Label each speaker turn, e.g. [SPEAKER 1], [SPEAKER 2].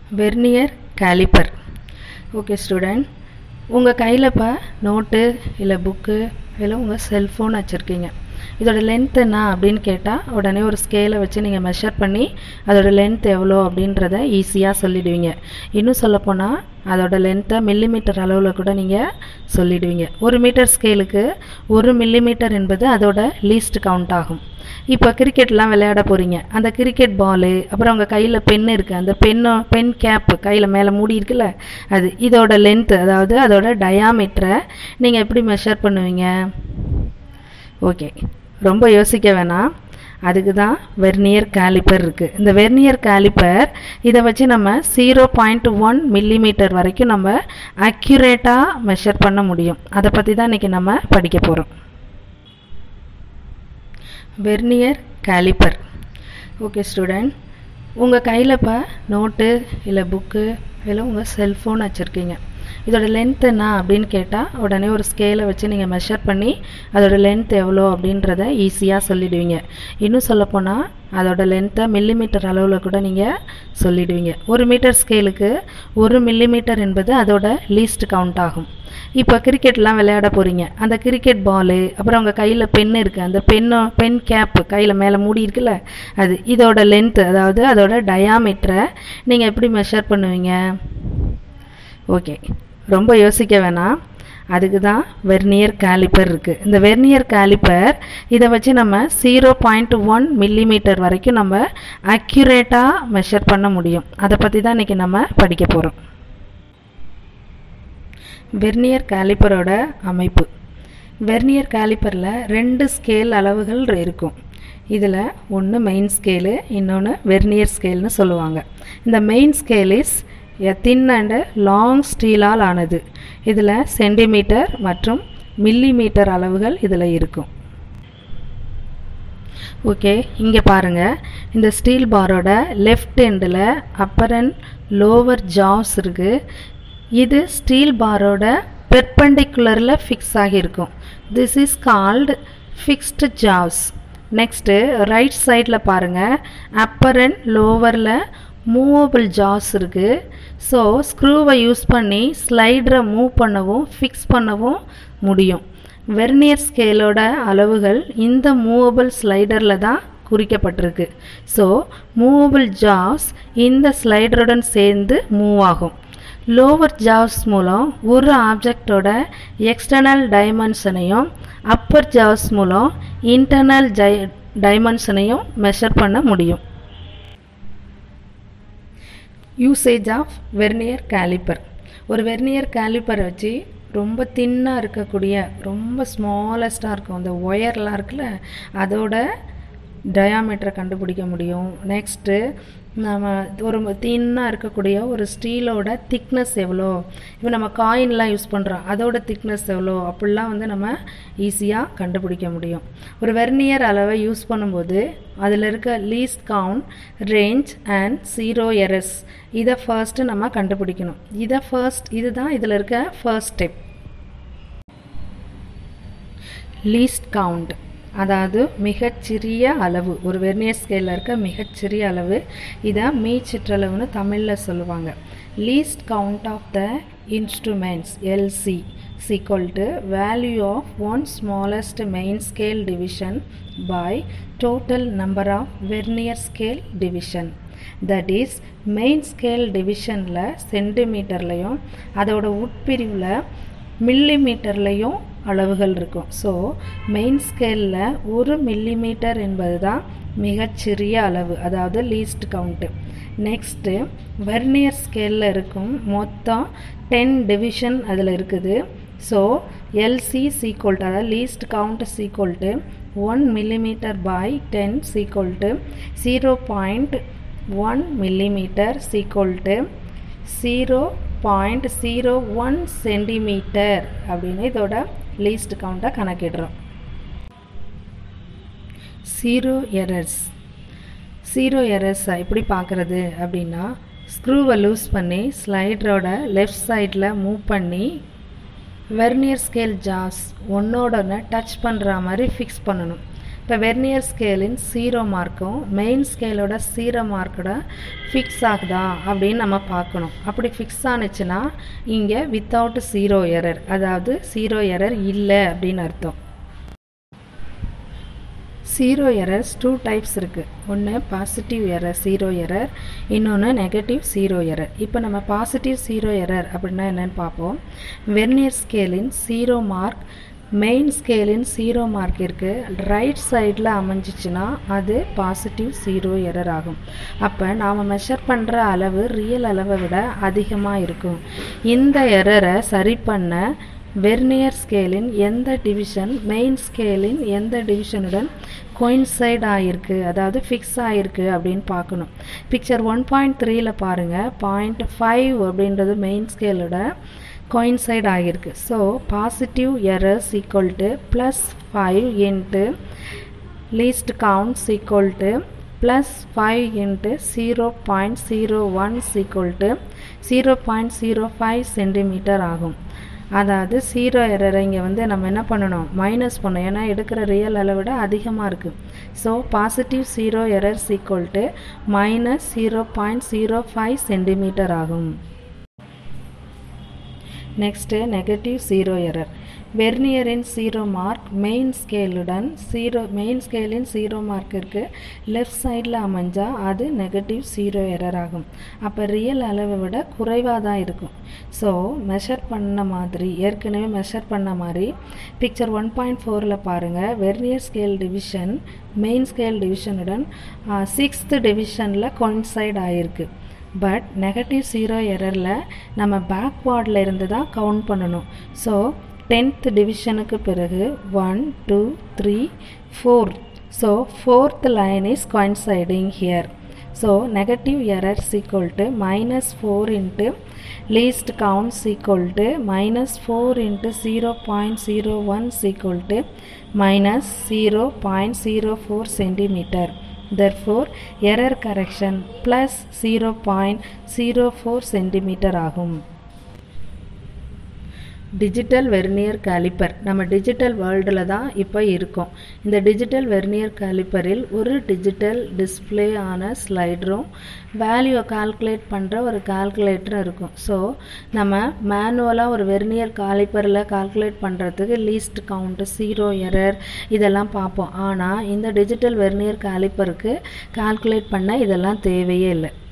[SPEAKER 1] Vernier calliper. Okay student, உங்கள் கையில் இப்போ நோட்டு இல்லை புக்கு இல்லை உங்கள் செல்ஃபோன் வச்சுருக்கீங்க. இதோட லென்த் என்ன அப்படின்னு கேட்டால் உடனே ஒரு ஸ்கேலை வச்சு நீங்கள் மெஷர் பண்ணி அதோட லென்த் எவ்வளோ அப்படின்றத ஈஸியாக சொல்லிடுவீங்க. இன்னும் சொல்லப்போனால் அதோட லென்த்தை மில்லிமீட்டர் அளவில் கூட நீங்கள் சொல்லிடுவீங்க. 1 மீட்டர் ஸ்கேலுக்கு 1 மில்லிமீட்டர் என்பது அதோட லீஸ்ட் கவுண்ட் ஆகும். இப்போ கிரிக்கெட்லாம் விளையாட போகிறீங்க. அந்த கிரிக்கெட் பாலு, அப்புறம் உங்கள் கையில் பென் இருக்குது, அந்த பென் கேப்பு கையில் மேலே மூடி இருக்குல்ல, அது இதோட லென்த்து, அதாவது அதோட டயாமீட்டரை நீங்கள் எப்படி மெஷர் பண்ணுவீங்க? ஓகே, ரொம்ப யோசிக்க வேணாம். அதுக்கு தான் வெர்னியர் கேலிப்பர் இருக்குது. இந்த வெர்னியர் கேலிப்பர் இதை வச்சு நம்ம 0.1 மில்லிமீட்டர் வரைக்கும் நம்ம அக்யூரேட்டாக மெஷர் பண்ண முடியும். அதை பற்றி தான் இன்றைக்கி நம்ம படிக்க போகிறோம். Vernier calliper. ஓகே ஸ்டூடெண்ட், உங்கள் கையில் இப்போ நோட்டு இல்லை புக்கு இல்லை உங்கள் செல்ஃபோன் வச்சுருக்கீங்க. இதோட லென்த் என்ன அப்படின்னு கேட்டால் உடனே ஒரு ஸ்கேலை வச்சு நீங்கள் மெஷர் பண்ணி அதோட லென்த் எவ்வளோ அப்படின்றத ஈஸியாக சொல்லிடுவீங்க. இன்னும் சொல்லப்போனால் அதோட லென்த்தை மில்லிமீட்டர் அளவில் கூட நீங்கள் சொல்லிடுவீங்க. 1 மீட்டர் ஸ்கேலுக்கு 1 மில்லிமீட்டர் என்பது அதோட லீஸ்ட் கவுண்ட் ஆகும். இப்போ கிரிக்கெட்லாம் விளையாட போகிறீங்க. அந்த கிரிக்கெட் பாலு, அப்புறம் உங்கள் கையில் பென் இருக்குது, அந்த பென் கேப்பு கையில் மேலே மூடி இருக்குல்ல, அது இதோட லென்த்து, அதாவது அதோட டயாமீட்டரை நீங்கள் எப்படி மெஷர் பண்ணுவீங்க? ஓகே, ரொம்ப யோசிக்க வேணாம். அதுக்கு தான் வெர்னியர் கேலிப்பர் இருக்குது. இந்த வெர்னியர் கேலிப்பர் இதை வச்சு நம்ம 0.1 மில்லிமீட்டர் வரைக்கும் நம்ம அக்யூரேட்டாக மெஷர் பண்ண முடியும். அதை பற்றி தான் இன்றைக்கி நம்ம படிக்க போகிறோம். வெர்னியர் கேலிப்பரோட அமைப்பு. வெர்னியர் கேலிப்பரில் 2 ஸ்கேல் அளவுகள் இருக்கும். இதில் ஒன்று மெயின் ஸ்கேலு, இன்னொன்று வெர்னியர் ஸ்கேல்னு சொல்லுவாங்க. இந்த main scale is a thin and long ஸ்டீலால் ஆனது. இதில் சென்டிமீட்டர் மற்றும் மில்லிமீட்டர் அளவுகள் இதில் இருக்கும். ஓகே, இங்கே பாருங்கள். இந்த ஸ்டீல் பாரோட லெஃப்ட் எண்டில் அப்பர் அண்ட் லோவர் ஜாவ்ஸ் இருக்குது. இது ஸ்டீல் பாரோட பெர்பெண்டிகுலரில் ஃபிக்ஸ் ஆகியிருக்கும். This is called fixed jaws. Next right சைடில் பாருங்கள், அப்பர் அண்ட் லோவரில் மூவபிள் ஜாவ்ஸ் இருக்குது. ஸோ ஸ்க்ரூவை யூஸ் பண்ணி ஸ்லைடரை மூவ் பண்ணவும் ஃபிக்ஸ் பண்ணவும் முடியும். வெர்னியர் ஸ்கேலோட அளவுகள் இந்த மூவபிள் ஸ்லைடரில் தான் குறிக்கப்பட்டிருக்கு. ஸோ மூவபிள் ஜாவ்ஸ் இந்த ஸ்லைடருடன் சேர்ந்து மூவ் ஆகும். லோவர் ஜாவ்ஸ் மூலம் ஒரு ஆப்ஜெக்டோட எக்ஸ்டர்னல் டைமென்ஷனையும் அப்பர் ஜாவ்ஸ் மூலம் இன்டர்னல் டைமென்ஷனையும் மெஷர் பண்ண முடியும். Usage of vernier caliper. ஒரு வெர்னியர் கேலிப்பரை வச்சு ரொம்ப தின்னாக இருக்கக்கூடிய, ரொம்ப ஸ்மாலஸ்ட்டாக இருக்கும் அந்த ஒயர்லாம் இருக்குல்ல, அதோட டயாமீட்டரை கண்டுபிடிக்க முடியும். நெக்ஸ்ட்டு நம்ம ஒரு தின்னாக இருக்கக்கூடிய ஒரு ஸ்டீலோட திக்னஸ் எவ்வளோ, இப்போ நம்ம காயின்லாம் யூஸ் பண்ணுறோம், அதோட திக்னஸ் எவ்வளோ அப்படிலாம் வந்து நம்ம ஈஸியாக கண்டுபிடிக்க முடியும். ஒரு வெர்னியர் அளவை யூஸ் பண்ணும்போது அதில் இருக்க least count, range and 0 errors இதை ஃபர்ஸ்ட்டு நம்ம கண்டுபிடிக்கணும். இதுதான் இதில் இருக்க ஃபர்ஸ்ட் ஸ்டெப். லீஸ்ட் கவுண்ட், அதாவது மிகச்சிறிய அளவு, ஒரு வெர்னியர் ஸ்கேலில் இருக்க மிகச்சிறிய அளவு. இதை மீச்சிற்றளவுன்னு தமிழில் சொல்லுவாங்க. Least count of the instruments LC is equal to value of one smallest main scale division by total number of vernier scale division. That is, main scale divisionல சென்டிமீட்டர்லையும் அதோட உட்பிரிவில் மில்லிமீட்டர்லையும் அளவுகள் இருக்கும். ஸோ மெயின் ஸ்கேலில் 1 மில்லிமீட்டர் என்பது தான் மிகச்சிறிய அளவு, அதாவது லீஸ்ட் கவுண்ட்டு. நெக்ஸ்ட்டு வெர்னியர் ஸ்கேலில் இருக்கும் மொத்தம் 10 டிவிஷன் அதில் இருக்குது. So LC is equal to, அதாவது least count is equal to 1 millimetre by 10 is equal to 0.1 millimetre is equal to 0.01 centimetre அப்படின்னு இதோட லீஸ்ட் கவுண்ட்டை கணக்கிடுறோம். 0 எரர்ஸை எப்படி பார்க்குறது அப்படின்னா, ஸ்க்ரூவை லூஸ் பண்ணி ஸ்லைடரோட லெஃப்ட் சைடில் மூவ் பண்ணி வெர்னியர் ஸ்கேல் ஜாவ்ஸ் ஒன்னோட ஒன்று டச் பண்ணுற மாதிரி ஃபிக்ஸ் பண்ணணும். இப்போ வெர்னியர் ஸ்கேலின் 0 மார்க்கும் மெயின் ஸ்கேலோட 0 மார்க்கோட ஃபிக்ஸ் ஆகுதா அப்படின்னு நம்ம பார்க்கணும். அப்படி ஃபிக்ஸ் ஆனிச்சுன்னா இங்கே வித்தவுட் 0 எரர், அதாவது 0 எரர் இல்லை அப்படின்னு அர்த்தம். 0 எரர்ஸ் 2 டைப்ஸ் இருக்குது. ஒன்று பாசிட்டிவ் எரர் 0 எரர், இன்னொன்று நெகட்டிவ் 0 எரர். இப்போ நம்ம பாசிட்டிவ் 0 எரர் அப்படின்னா என்னன்னு பார்ப்போம். வெர்னியர் ஸ்கேலின் 0 மார்க் மெயின் ஸ்கேலின் 0 மார்க்கிற்கு ரைட் சைடில் அமைஞ்சிச்சுன்னா அது பாசிட்டிவ் 0 எரர் ஆகும். அப்போ நாம் மெஷர் பண்ணுற அளவு ரியல் அளவை விட அதிகமாக இருக்கும். இந்த எரரை சரி பண்ண வெர்னியர் ஸ்கேலின் எந்த டிவிஷன் மெயின் ஸ்கேலின் எந்த டிவிஷனுடன் கோயின்சைட் ஆகிருக்கு, அதாவது ஃபிக்ஸ் ஆகிருக்கு அப்படின்னு பார்க்கணும். பிக்சர் 1.3ல் பாருங்கள், 0.5 அப்படின்றது மெயின் ஸ்கேலோட கோயின்சைட் ஆகிருக்கு. So positive errors equal to +5 into least counts equal to +5 into 0.01 equal to 0.05 centimetre ஆகும். அதாவது 0 எரரை இங்கே வந்து நம்ம என்ன பண்ணணும், மைனஸ் பண்ணணும். ஏன்னா எடுக்கிற ரியல் அளவை விட அதிகமாக இருக்குது. So positive 0 errors equal to -0.05 centimetre ஆகும். Next negative 0 error. வெர்னியரின் 0 மார்க் மெயின் ஸ்கேலின் 0 மார்க்கிற்கு லெஃப்ட் சைடில் அமைஞ்சால் அது நெகட்டிவ் 0 எரர் ஆகும். அப்போ ரியல் அளவை விட குறைவாக தான் இருக்கும். ஸோ மெஷர் பண்ண மாதிரி, ஏற்கனவே மெஷர் பண்ண மாதிரி பிக்சர் 1.4ல் பாருங்கள், vernier scale division main scale டிவிஷனுடன் 6th டிவிஷனில் கோயின்சைட் ஆகிருக்கு. பட் நெகட்டிவ் 0 எரரில் நம்ம பேக்வார்டில் இருந்து தான் கவுண்ட் பண்ணணும். ஸோ 10th டிவிஷனுக்கு பிறகு 1 2 3 4. So 4th line is coinciding here. So negative errors equal to -4 into least counts equal to -4 into 0.01 equal to -0.04 centimetre. Therefore error correction +0.04 centimetre ஆகும். Digital vernier caliper நம்ம digital வேர்ல்டில் தான் இப்போ இருக்கோம். இந்த digital vernier காலிப்பரில் ஒரு digital display ஆன ஸ்லைடரும் வேல்யூவை கால்குலேட் பண்ணுற ஒரு கால்குலேட்டரும் இருக்கும். ஸோ நம்ம மேனுவலாக ஒரு வெர்னியர் காலிப்பரில் கால்குலேட் பண்ணுறதுக்கு லீஸ்ட் கவுண்ட், 0 எரர் இதெல்லாம் பார்ப்போம். ஆனால் இந்த டிஜிட்டல் வெர்னியர் காலிப்பருக்கு கால்குலேட் பண்ண இதெல்லாம் தேவையே இல்லை.